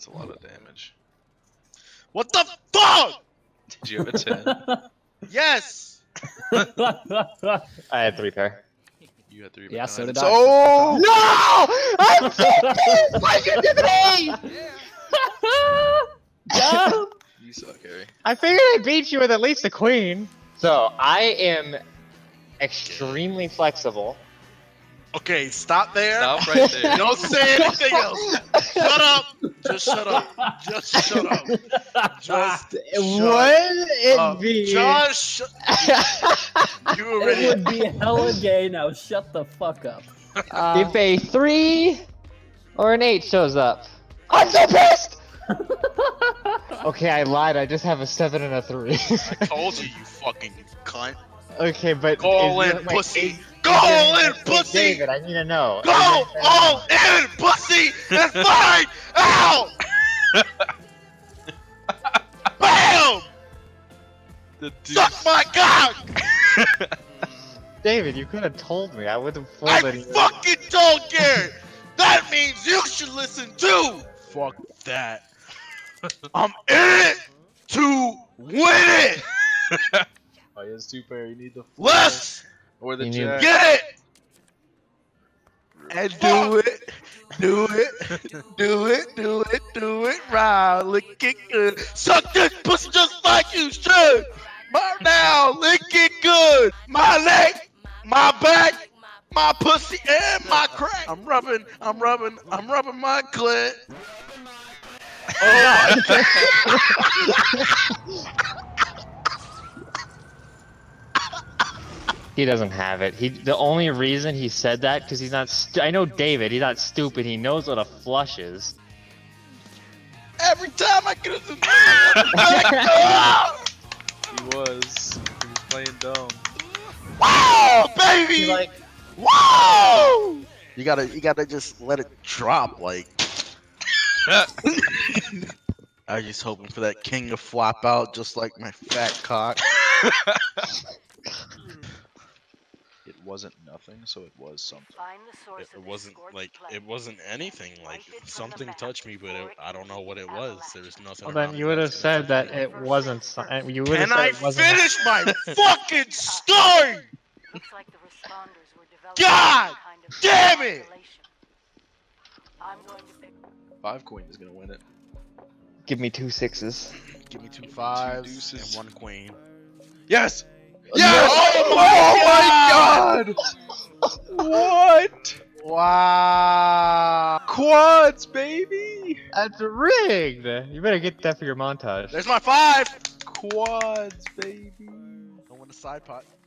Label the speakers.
Speaker 1: That's a lot of damage.
Speaker 2: What the fuck?
Speaker 1: Did you have a 10?
Speaker 2: Yes!
Speaker 3: I had 3 pair.
Speaker 1: You had 3.
Speaker 4: Yeah, so did I.
Speaker 1: So
Speaker 3: No! I'm serious! Why you do this?
Speaker 1: you suck, Harry.
Speaker 3: I figured I beat you with at least a queen. So I am extremely flexible.
Speaker 2: Okay, stop there.
Speaker 1: Stop right there.
Speaker 2: Don't say anything else. Shut up. Just shut up. Just shut up. Just
Speaker 3: Would
Speaker 2: shut
Speaker 3: it
Speaker 2: up.
Speaker 3: be?
Speaker 2: Just shut. You
Speaker 4: It
Speaker 2: already.
Speaker 4: would be hella gay. Now shut the fuck up.
Speaker 3: If a 3 or an 8 shows up, I'm so pissed! Okay, I lied. I just have a 7 and a 3.
Speaker 2: I told you, you fucking cunt.
Speaker 3: Okay, but
Speaker 2: Go
Speaker 3: is
Speaker 2: in,
Speaker 3: your- wait,
Speaker 2: pussy.
Speaker 3: is-
Speaker 2: Go
Speaker 3: is your-
Speaker 2: in, pussy.
Speaker 3: David, I need to know.
Speaker 2: Go all in, pussy, and find out. Bam!
Speaker 1: The dude.
Speaker 2: Suck my cock.
Speaker 3: David, you could have told me. I would have
Speaker 2: I
Speaker 3: folded you.
Speaker 2: fucking told Garrett. That means you should listen too. Fuck that. I'm in it to win it.
Speaker 1: Oh, he has 2 pair. You need the 4
Speaker 2: Let's
Speaker 1: or the
Speaker 3: You need-
Speaker 1: jack.
Speaker 2: get it. And do it. Do it. Do it. Do it. Do it right. Lick it good. Suck this pussy just like you should. Right now, lick it good. My leg, my back, my pussy, and my crack. I'm rubbing my clit. Oh my
Speaker 3: He doesn't have it. The only reason he said that because he's not. I know David. He's not stupid. He knows what a flush is.
Speaker 2: Every time I get a
Speaker 1: He was playing dumb.
Speaker 2: wow, baby.
Speaker 4: He like,
Speaker 2: Whoa! You gotta just let it drop, like. I was just hoping for that king to flop out, just like my fat cock.
Speaker 1: It wasn't nothing, so it was something.
Speaker 5: It wasn't like it wasn't anything. Like something touched me, but I don't know what it was. There was nothing.
Speaker 3: Well, then
Speaker 5: around
Speaker 3: you
Speaker 5: me
Speaker 3: would
Speaker 5: that
Speaker 3: have
Speaker 5: was
Speaker 3: said
Speaker 5: gonna
Speaker 3: that
Speaker 5: touch me.
Speaker 3: it wasn't. You would have
Speaker 2: Can
Speaker 3: said
Speaker 2: I
Speaker 3: it wasn't.
Speaker 2: finish my fucking story? God damn it!
Speaker 1: 5 queen is gonna win it.
Speaker 3: Give me 2 6s.
Speaker 2: Give me 2 5s
Speaker 1: deuces.
Speaker 2: and 1 queen.
Speaker 1: Yes!
Speaker 2: Yes!
Speaker 1: Oh my god! What?
Speaker 2: Wow!
Speaker 1: Quads, baby!
Speaker 3: That's rigged. You better get that for your montage.
Speaker 2: There's my 5!
Speaker 1: Quads, baby!
Speaker 2: I want a side pot.